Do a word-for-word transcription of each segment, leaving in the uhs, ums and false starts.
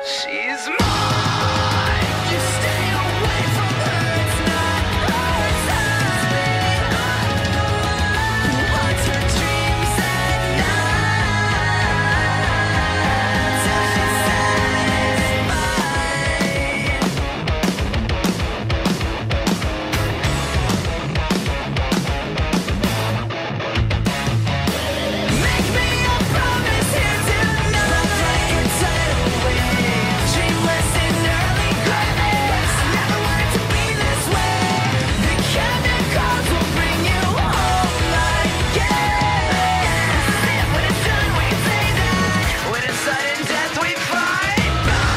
She's mine. You stay away from her. It's not her time. Who haunts her dreams at night till she's make me a promise here tonight. Like a tidal wave, dreamless in early graves. Never wanted to be this way. The chemicals will bring you home again. When it's done, we can say that. When it's sudden death, we fight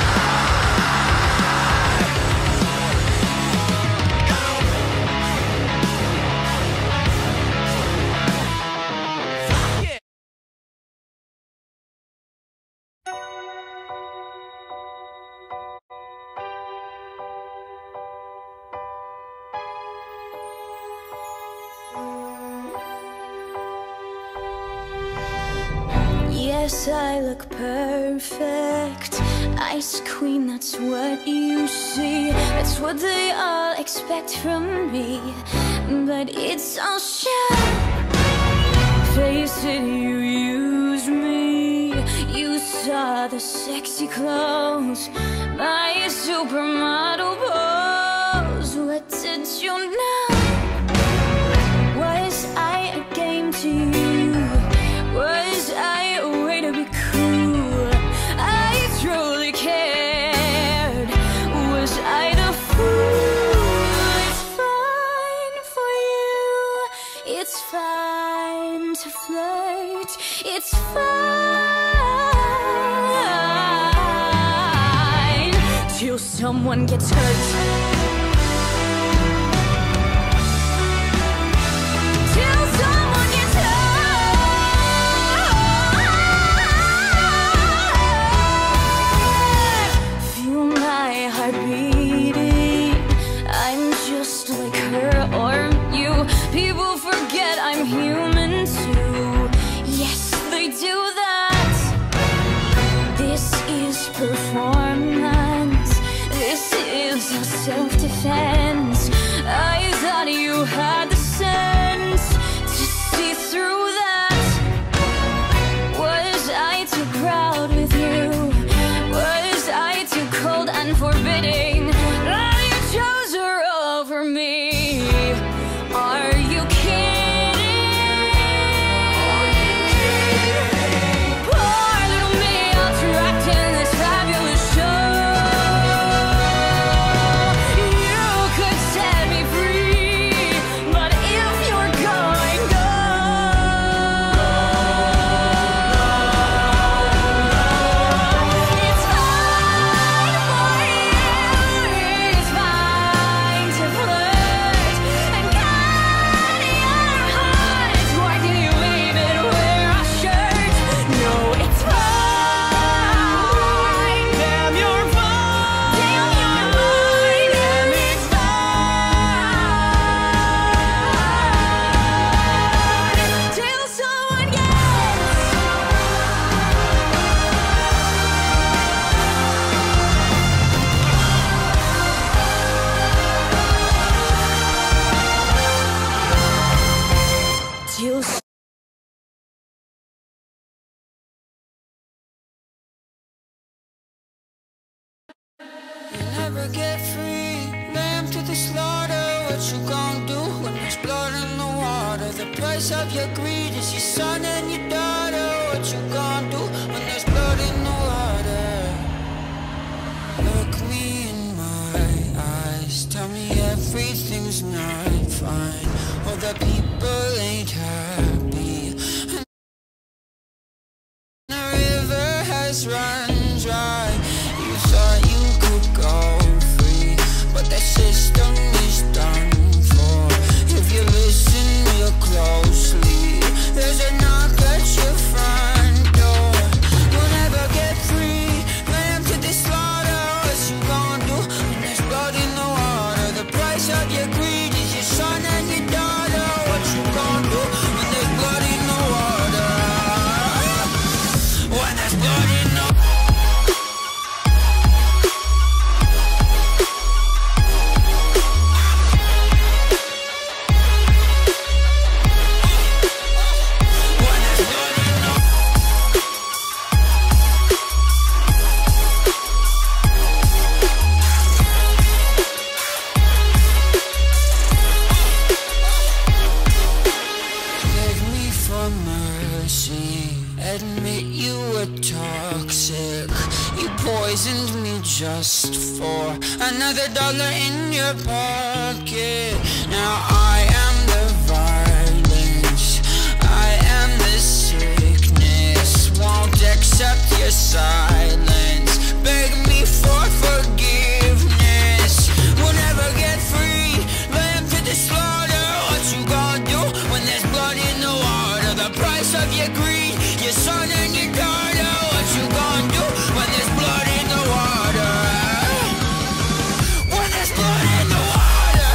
back. Yes, I look perfect. Ice queen, that's what you see. That's what they all expect from me. But it's all shit. Face it, you used me. You saw the sexy clothes, my supermodel pose. What did you know? Was I a game to you? Was I a way to be cool? I truly cared. Was I the fool? It's fine for you. It's fine to flirt. It's fine till someone gets hurt. Till someone gets hurt. Feel my heart beating. I'm just like her or you. People forget I'm human too. Yes, they do that. This is performance. This is a self-defense. I thought you had the sense to see through that. Was I too proud with you? Was I too cold and forbidding that you chose her over me? Are you kidding? Poor little me, all trapped in this fabulous show. You could set me free, but if you're going, go. It's fine for you. It's fine to flirt and cut your heart. Why do you even wear a shirt? No, it's fine. Damn, you're fine. Damn, you're fine. Damn, it's fine till someone gets. Till s- You'll never get free, lamb to the slaughter. What you gon' do when there's blood in the water? The price of your greed is your son and your daughter. What you gon' do when there's blood in the water? Look me in my eyes, tell me everything's not fine. All the people ain't happy, and the river has run dry. You thought you could go free, but that system is done for. If you listen real closely, there's a knock at your front door. You'll never get free, lamb to the slaughter. What you gon' do when there's blood in the water? The price of your greed is your son and your daughter. What you gon' do when just for another dollar in your pocket. Now I am the violence, I am the sickness. Won't accept your silence, beg me for forgiveness. We'll never get free, lamb to the slaughter. What you gonna do when there's blood in the water? The price of your greed, your son and your daughter. What you gonna do when there's blood in the water? When there's blood in the water.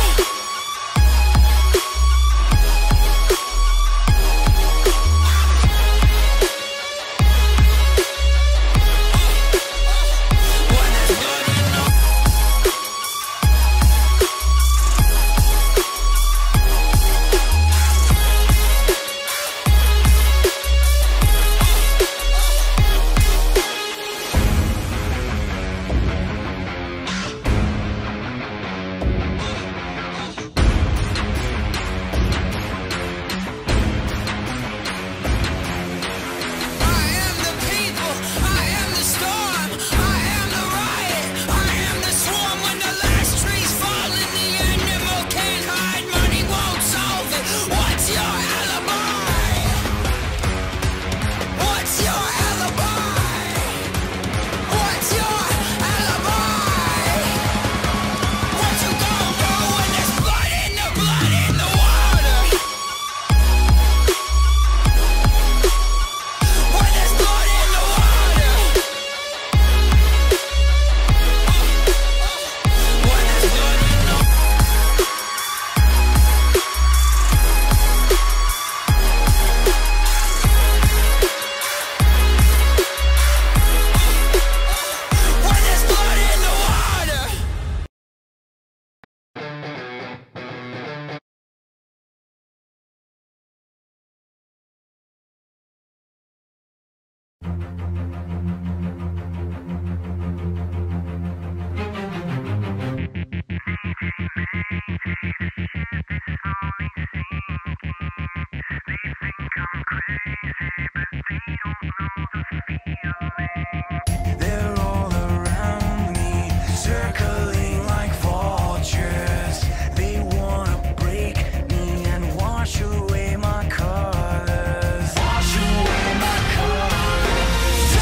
They're all around me, circling like vultures. They wanna break me and wash away my colors. Wash away my colors.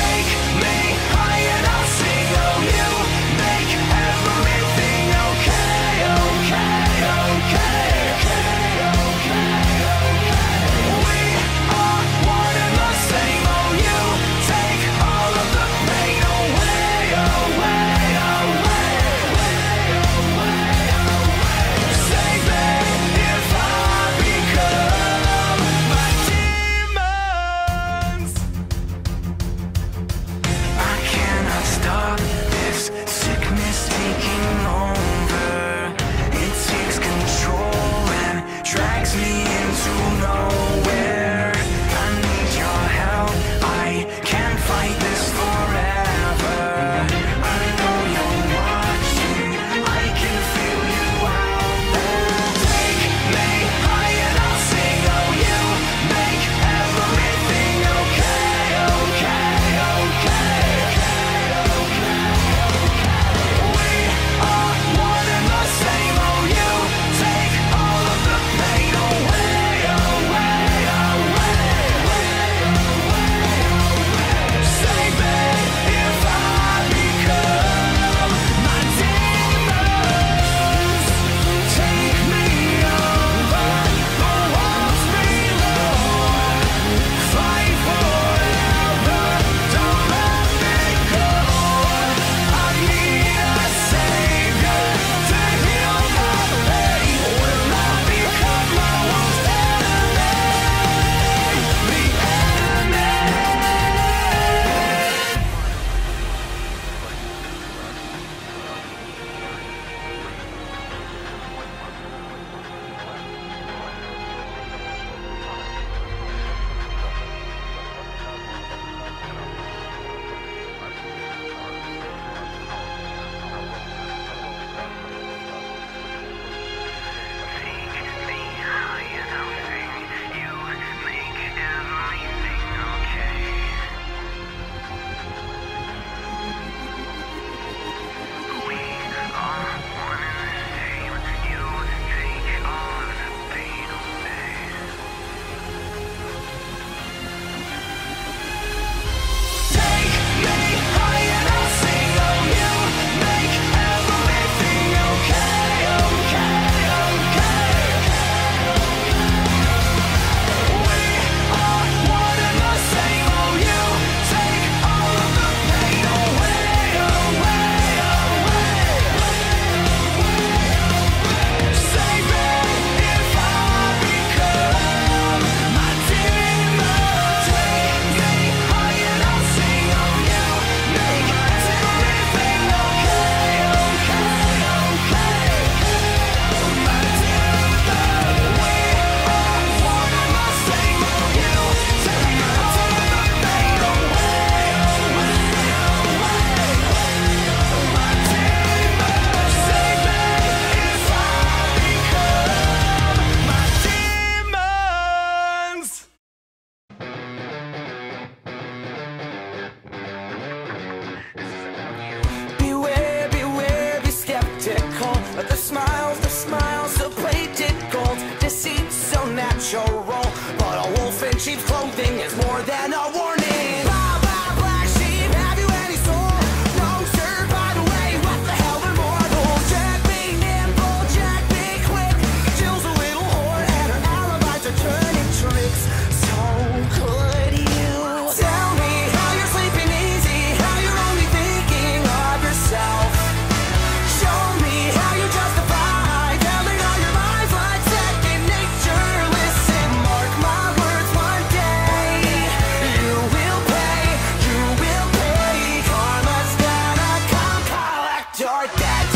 your debt.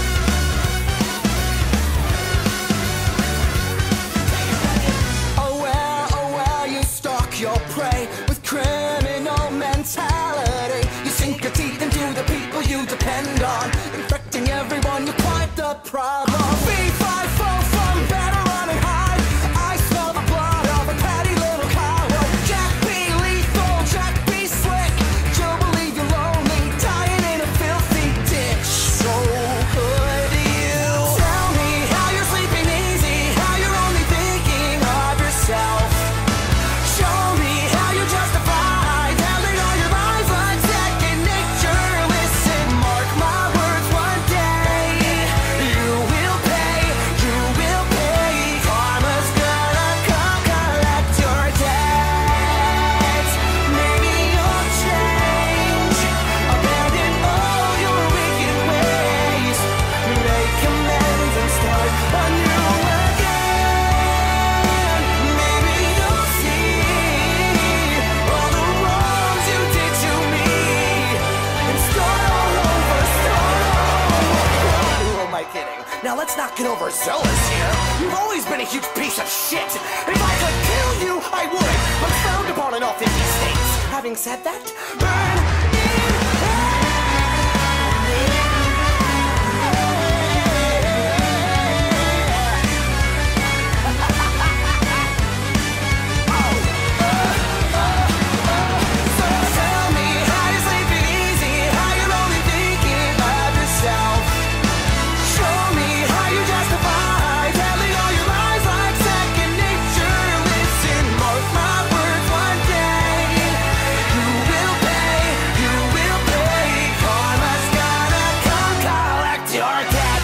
Oh well, oh well, you stalk your prey with criminal mentality. You sink your teeth into the people you depend on, infecting everyone. You're quite the problem. B five four from better running high. I smell the blood of a petty little coward. Jack B lethal, Jack B slick. You'll believe you're lonely, dying in a filthy ditch. So could you tell me how you're sleeping easy, how you're only thinking of yourself? Show me how you justify telling all your lies like second nature. Listen, mark my words, one day you will pay, you will pay. Karma's gonna come collect your debt. Maybe you'll change, abandon all your wicked ways, make amends and start anew again. Maybe you'll see all the wrongs you did to me and start all over, start all over. Who am I kidding? Now let's not get overzealous here. You've always been a huge piece of shit. If I could kill you, I would. I'm frowned upon in all fifty states. Having said that, burn in hell. So tell me how you're sleeping easy, how you're only thinking of yourself. Show me how you justify telling all your lies like second nature. Listen, mark my words, one day you will pay, you will pay. Karma's gonna come collect your debt.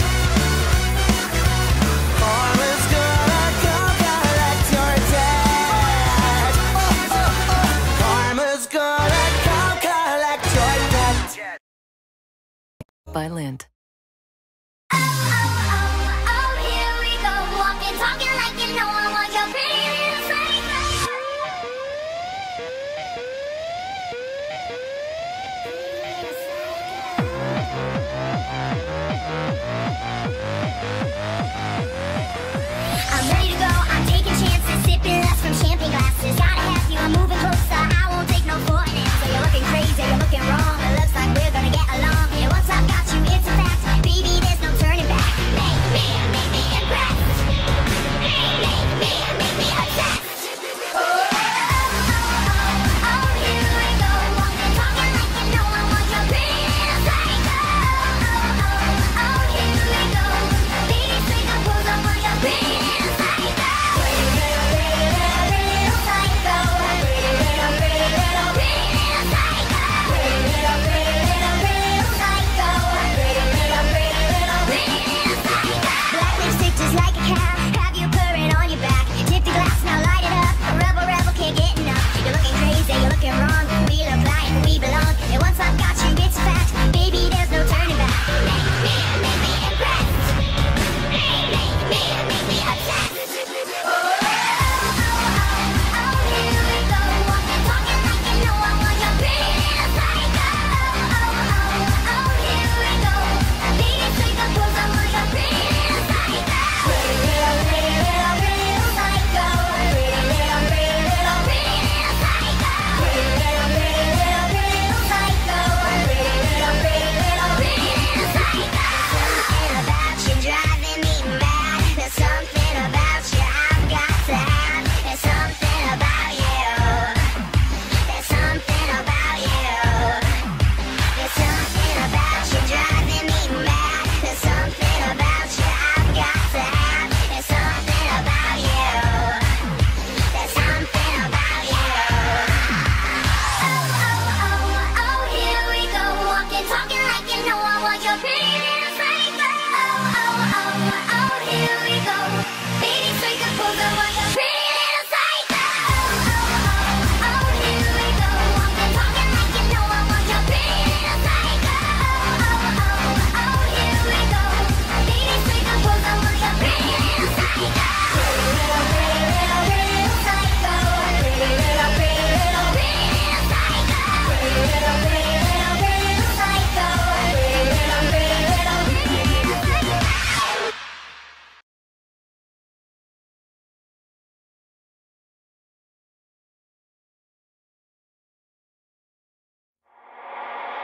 Karma's gonna come collect your debt. Oh, oh, oh. Karma's gonna come collect your debt. By Lint. Oh, oh, oh, here we go. Walking, talking like you know I want your pretty little psycho. I'm ready to go. I'm taking chances, sipping less from champagne glasses. Gotta have you. I'm moving closer. I won't take no for an answer. You're looking crazy. You're looking wrong. It looks like we're gonna get along. And once I've got you, it's a fact. Baby, there's no turning back. Make me, make me impressed. Make me, make me obsessed. Oh, oh, oh, oh, here we go. Walking, talking like you know I want your pretty little psycho. Oh, oh, oh, here we go. Baby, take a pose, I want your pretty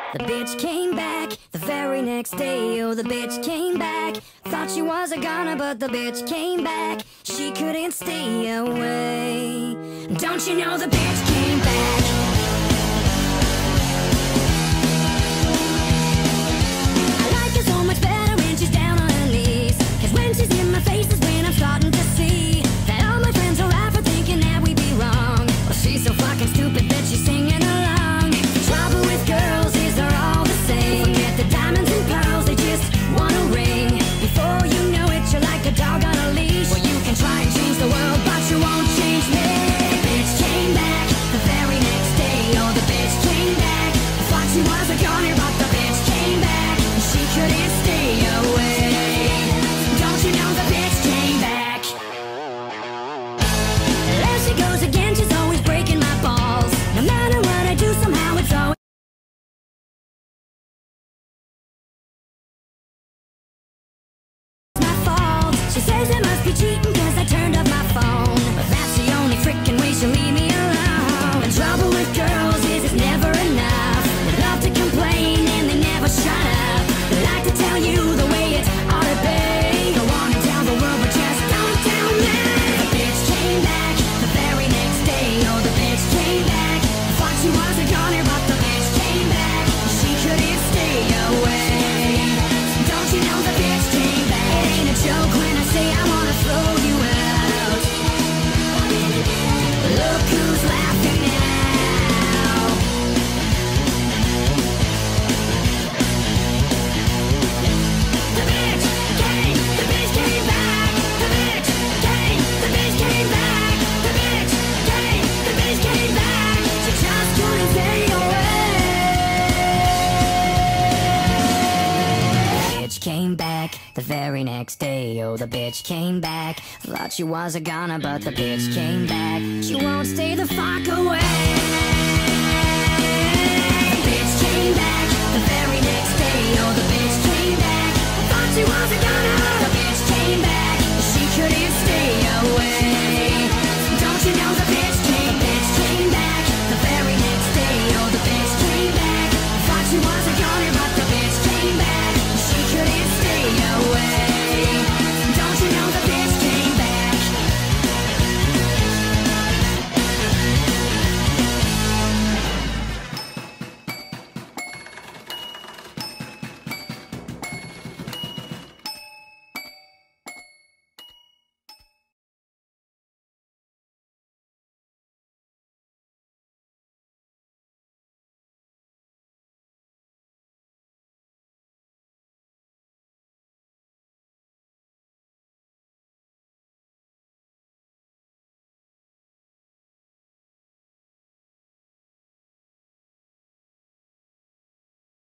The bitch came back the very next day. Oh, the bitch came back. Thought she was a goner, but the bitch came back. She couldn't stay away. Don't you know the bitch came back? I like her so much better when she's down on her knees. Cause when she's in my face is when I'm starting to see that all my friends are right for thinking that we be wrong. Well, she's so fucking stupid that she's singing along. The trouble with girls is they're all the same. Forget the diamonds and pearls, they just want a ring. Before you know it, you're like a dog on a leash. Well, you can try and change the world, but you won't change me. The bitch came back the very next day. Oh, the bitch came back. Thought she was a goner, but the bitch came back. She couldn't stay away. Don't you know the bitch came back? There she goes again, she's always breaking my balls. No matter what I do, somehow it's always my fault. She says I must be cheating cause I turned off my phone, but that's the only frickin' way she'll leave me alone. The trouble with girls is it's never enough. They love to complain and they never shut up. They like to tell you the way it ought to be. Go on and tell the world, but just don't tell me. The bitch came back the very next day. Oh, the bitch came back. Thought she was a goner, but the bitch came back. She couldn't stay away. Don't you know the bitch came back? It ain't a joke when I say I wanna throw you out. Look who's laughing now. The bitch came, the bitch came back. The bitch came, the bitch came back. The bitch came, the bitch came back. She just couldn't stay away. Bitch came back the very next day. Oh, the bitch came back. Thought she was a goner, but the bitch came back. She won't stay the fuck away. The bitch came back the very next